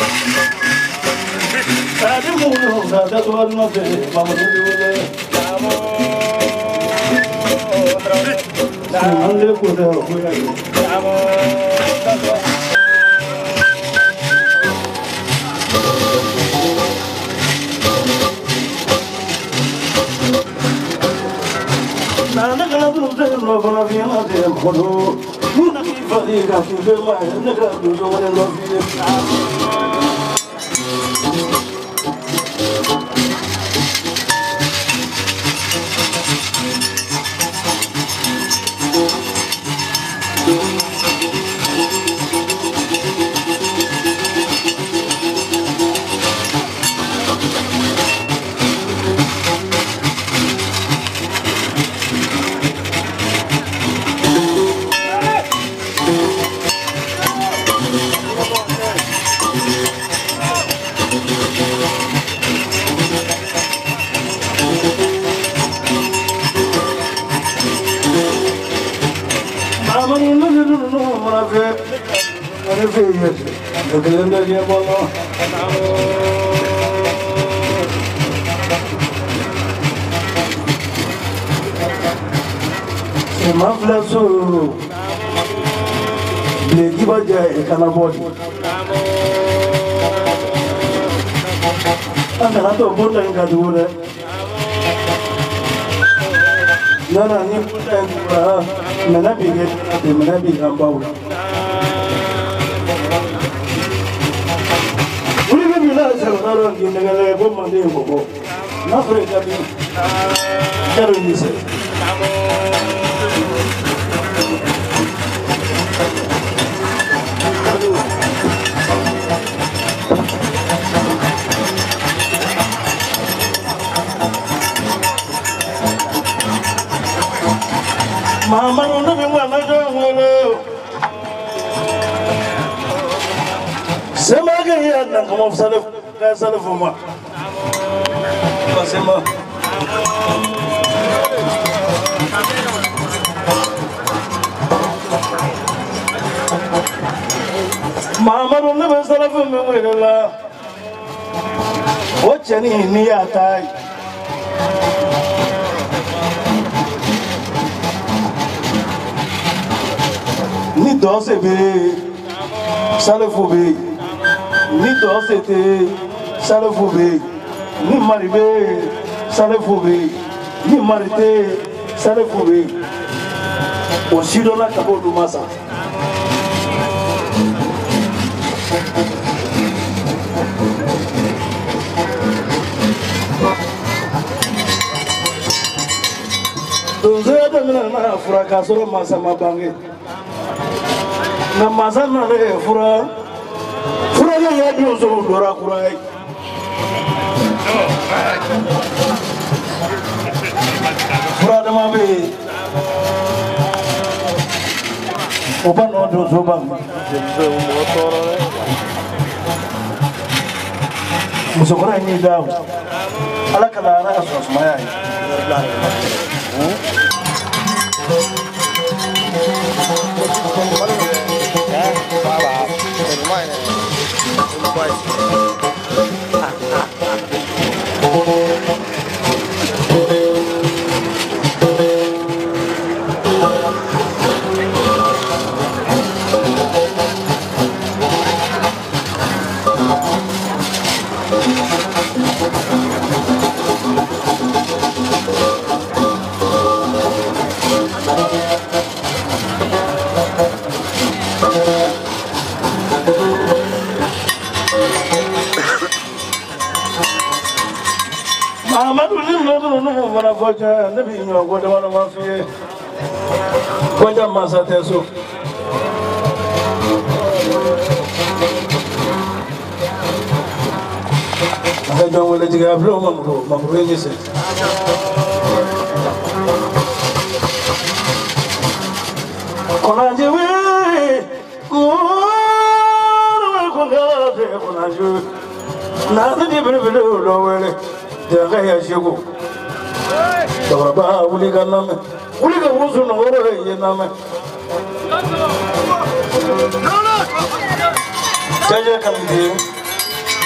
That's what I'm not saying. Mama,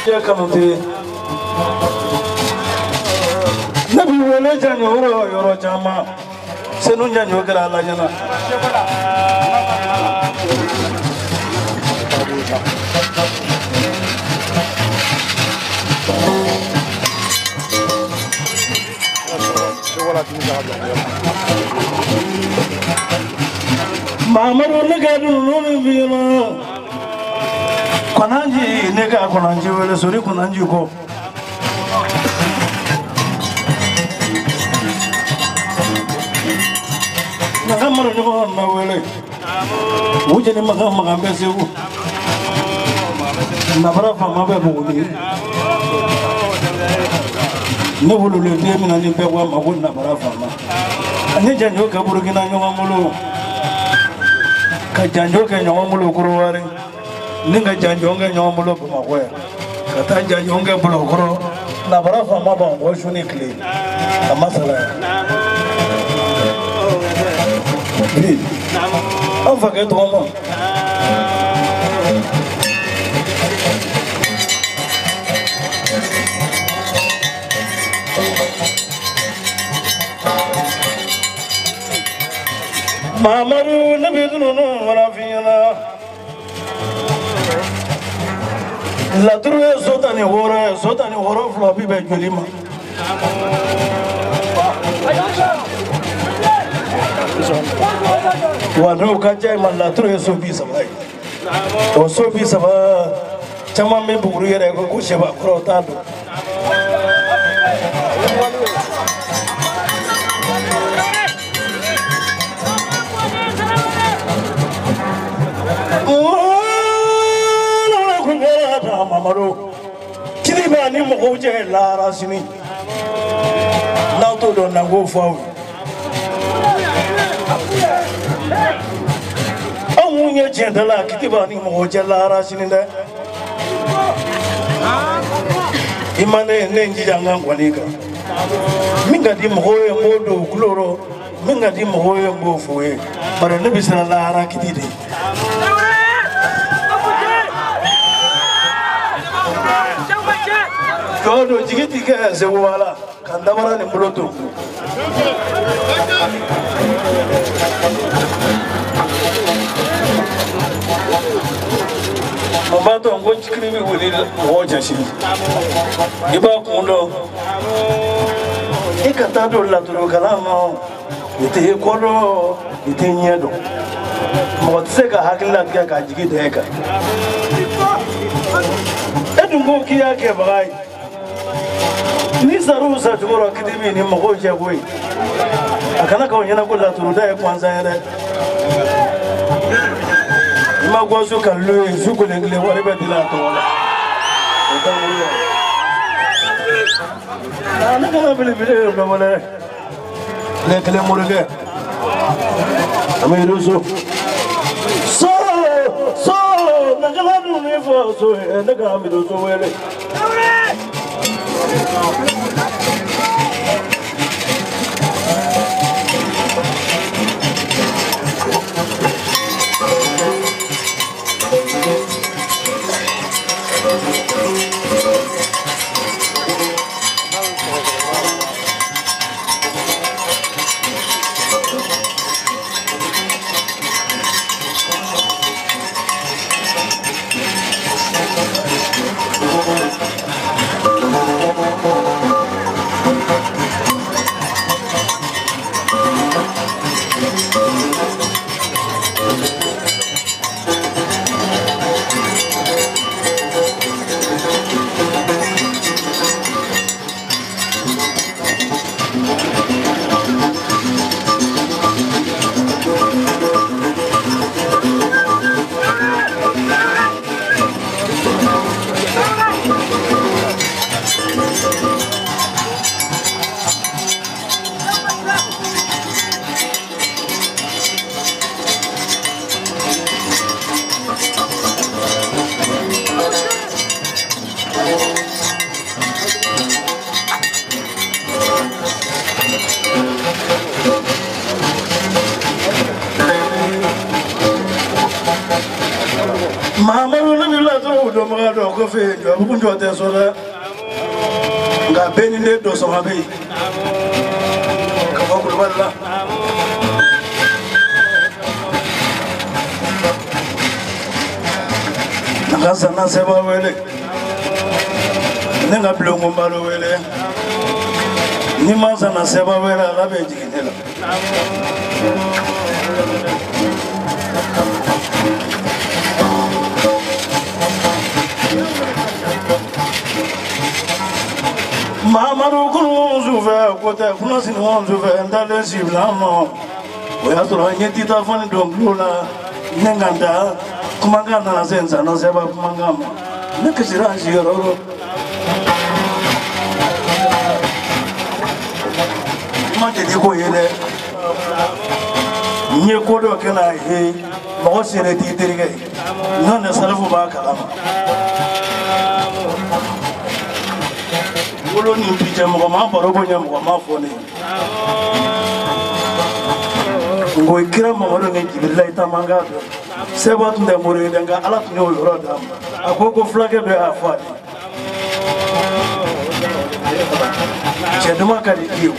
Ya kanuti. Nabi wala janyo yoro jama. Senu janyo kera la jana. Mamaru nega nunu biyana. Konanji nega konanji wala suri konanji ko. Nagamaru nyogo na wala. Uje ni magam bese u. Nabara fama be bugudi. Ne wulu le demi na ni be wa magun nabara fama. Anye janjo ka burkina nyogo mulu. Ka janjo ke nyogo mulu kuruwari. Ninga janjo ke nyogo mulu bumakwe. Kata janjo ke bulu kuru. Nabara fama ba ngo shuni kle. Amasala. Bi. On va que trop. Mamaru nabidunu wala fiyana. La trouve sotani horo floppy be julima. Wano kaja man la trouve sobi sabai. O sobi saba chama me buguru yere ko sheba krotado. Mamaru kiri ba ni mo je la rasini na to do na go fawo amunye je da la kiti ba ni mo je la rasini da imane ne nji janga ngwalika minga di mo ye modo kloro minga di mo ye mo foye bara ne bisala la ra kiti de Todo jigiti ke se wala kandamara ni mbuloto Mabato ngo chikribi wuli hoja shi Iba kundo Ikata do la do kalama ite kodo ite nyedo Mo tseka hakila ka jigiti heka Edungo kiya ke bagai ni saru sa tumoro kidimi ni mako je boy akana ka onyana ko la turuda e kwanza yere ma go su kan lu su ko lengle wore be dila to wala ana kana bele bele no wala le kele murge amiru so nakala nu ne fo so naga amiru so wele fe jo bu kunjo te so la nga beni ne do so mabe ka ko wala nga sana seba wele nenga blongo mbalo wele ni manza na seba wele la be jikinela Mamaru kunzu ve kote kunasi nzu ve ndale siblamo oya tolo nyeti ta fani dongula nenganda kumangana na senza na seba kumangama nekisira njiro manje diko yele nye kodo kena he mo sire ti dirige non ne salafu ba kalama Olo ni mpija mwa barobo nya mwa mafone ngo ikira mamaro ne jibilla itamanga seba tunde more nga ala tunyo yoroda akoko flage be afadi cheduma kali iyo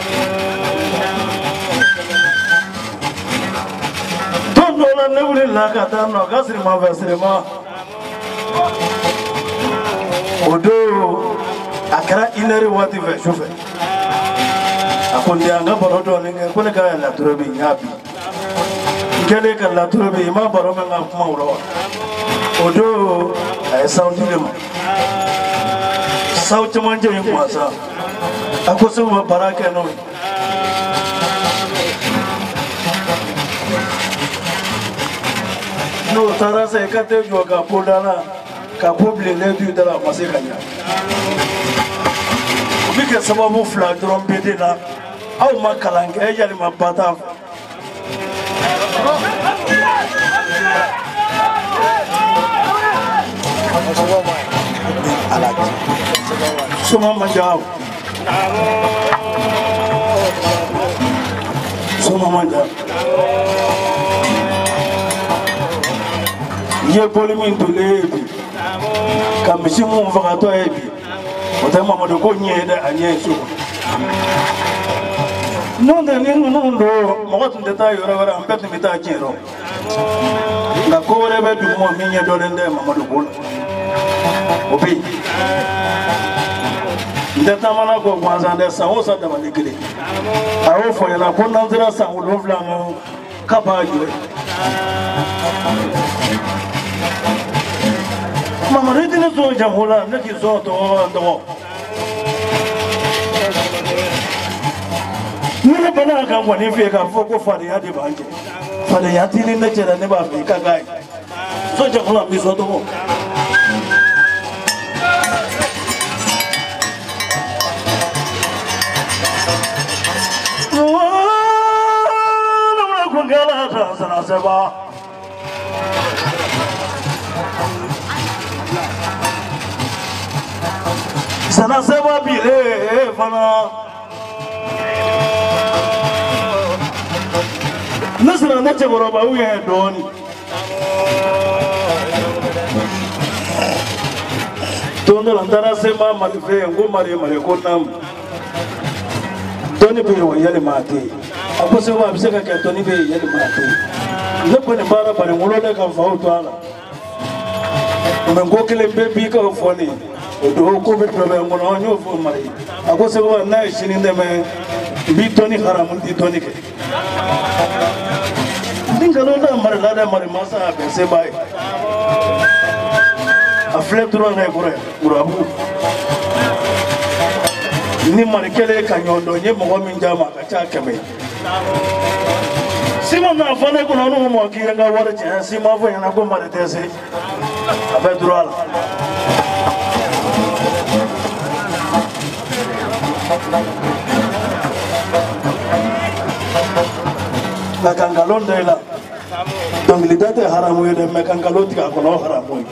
tondo la nebule la katano gasri ma vesre ma odo akara inere wati ve chufe akondi anga barodo ninge kone ka la turobi nyabi ngele ka la turobi ma baro menga kuma ulo odo ay saundi dem sauti manje yimasa akoso ma baraka no no tarasa ekate joga podana ka publie le du de la masekanya bike sababu fla trompete na au makalange ejali mapata suma manjao ye polimin to lebi kamisimu vakato ebi otama modoko nyede anye su non de ningu ndo mogotu ndeta yoro wara ampete mita chero na ko rebe du mo minye dolende mamadoko obi ndeta mana ko kwanza nde sa osa da manikile awo fo yana ko nanzira sa ulovla mo kabajo mama redine zo jamhula naki zo to ndo ni bana ka ngwani fe ka foko fare ya de banje fare ya tini na jera ne ba fe ka gai zo jamhula mi zo to na ko ngala ta sana seba sana seba bile fana nasra na cheboro ba uye doni tondo landara sema malife ngo mari ko nam doni be wo yale mate apo sema biseka ke doni be yale mate ne ko ne bara bare ngolo le ka fa utwala mengo kele be bi ka foni do ko be problem ngono nyo fo mari ako se ko na shini ndeme bi toni haramun di toni ke dingalo na mari la da mari masa be se bai a flep tro na kure urabu ni mari kele ka nyondo nye mo min jama ka cha keme sima na fane ko no mo ki nga wara che sima fo yana ko mari tese abe droala la kangalon de la donc li date haramu de me kangaloti ka kono haramu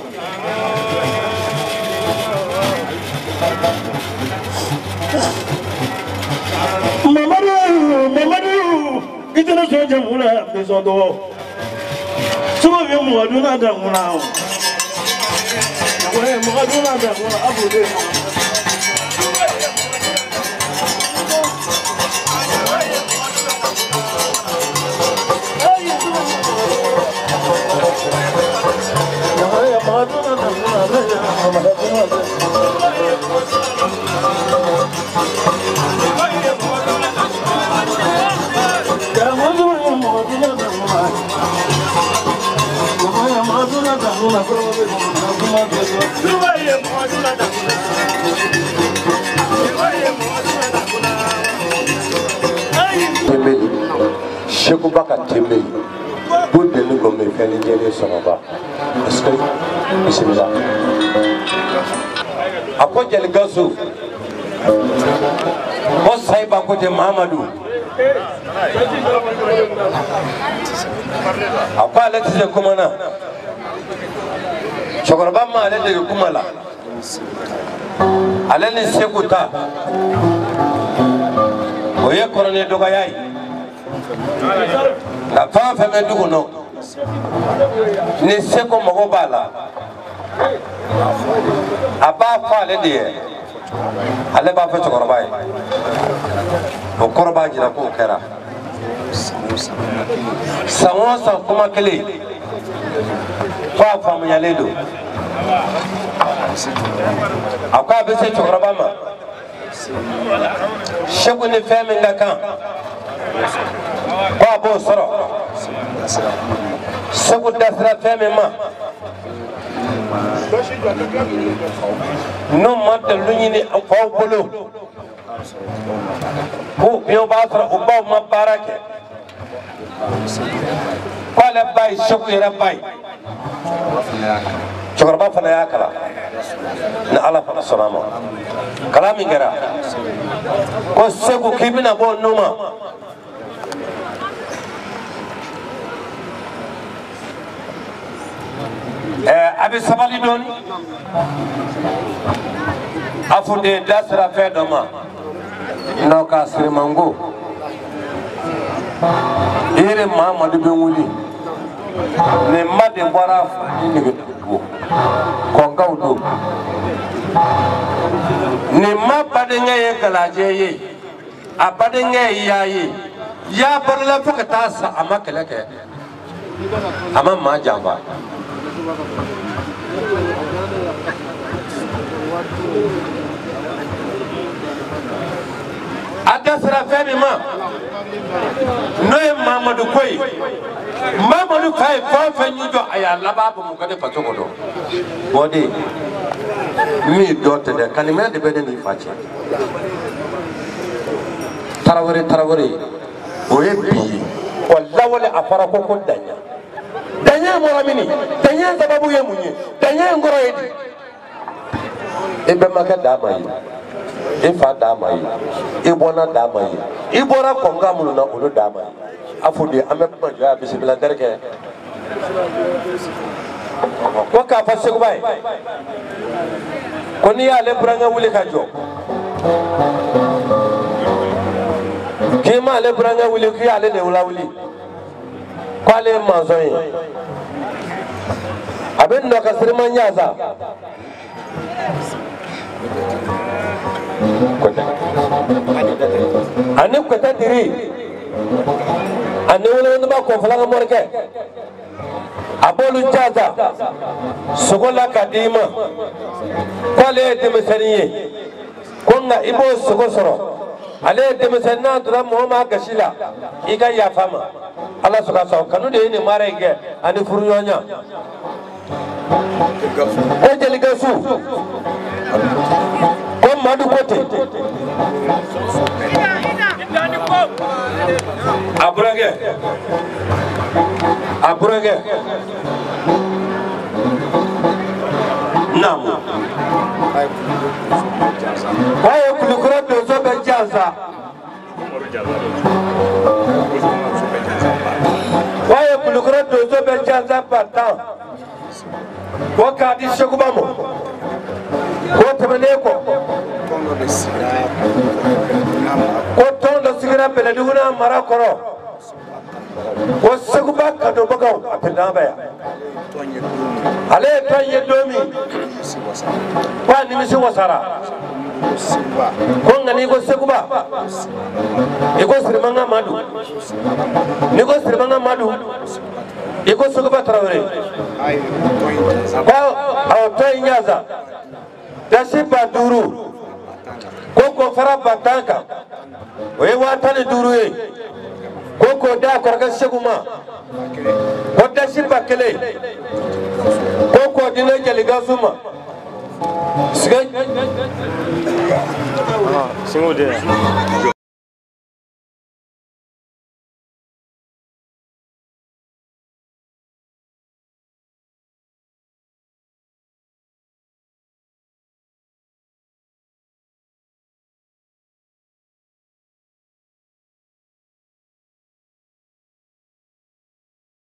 mamadu itena so jamula besodo so we mo aduna da muna o Shekubaka Timbe, good the look of me, Fanny Jelly Sonaba. Escape, Bismillah. Apojel Gasu, what Saiba Kote Mamadou? Apa let's say Kumana Chokorabama, Alele Kumala Alele Sekuta Oye Korone Dogayai. La femme fait du no. Ne sait comment Robala. Aba fa le die. Ale ba fa chokorbai. O korba jira ko kera. Samosa kuma kele. Fa fa mu yaledo. Akwa be se chokorba ma. Shegu ne femme ngaka. Babo soro Segu dasra feme ma No matter lunyini afaw bolo Ko biyo basra ubaw ma barake Kwala bay shegu yara bay Chokorba fana yakala Na ala fana salama Kalami ngera Ko segu kibina bo numa Abi sabali doni afude dasra fe doma noka srimango ire Muhammadu ben wuli ne made bora ni go konga udo ne mabade ngaye kalaje ye abade ngaye yayi ya barla fuka tasa amakalake amma ma jamba Adasra femi ma Noye Mamadou Koy Mamadou Faye fa nyujo aya lababu mukade patokodo Bodi mi dote de kanime de bede ni fachi Tarawore oye bi walla wala afara ko ko danya moramini danya sababu ye munye danya ngoro yedi ebe maka dama yi ifa dama yi ibona dama yi ibora konga mulu na ulu dama yi afudi ame panjo ya bismillah derke ko ka fa segu bay ko ni ya le buranga wuli ka jo kima le buranga wuli ku ya le wula wuli kwale manzoyi abin da kasirman yaza ani kwata diri ani wala ba ko fala morke abolu jaza sogola kadima kwale de mesaniye konga ibo sogosoro ale de mesanna dura mohama gashila iga ya fama Allah suka sa kanu de ni mare ge ani furyonya ko jeli gasu ko madu kote abrage namu waye kulikura dozo be jaza waye kulikura dozo be jaza patan ko kadi shekubamo ko temeneko ko tondo sigira beleduguna marakoro ko seguba ka do bagaw apenda baya ale tan ye domi pa ni misi wasara ko ngani ko seguba e ko sirmanga madu ni ko sirmanga madu e ko seguba Traoré ko aw tay nyaza dasi baduru ko fara batanka o ye watani duru ye ko da korga seguma ko dasi bakele ko dina jali gasuma sigai singo de